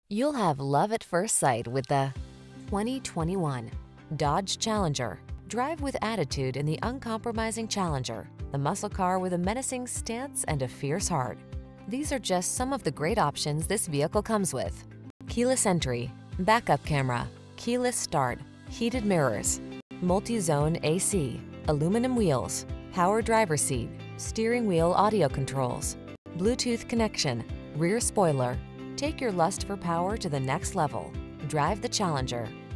You'll have love at first sight with the 2021 Dodge Challenger. Drive with attitude in the uncompromising Challenger, the muscle car with a menacing stance and a fierce heart. These are just some of the great options this vehicle comes with: keyless entry, backup camera, keyless start, heated mirrors, multi-zone AC, aluminum wheels, power driver seat, steering wheel audio controls, Bluetooth connection, rear spoiler. Take your lust for power to the next level. Drive the Challenger.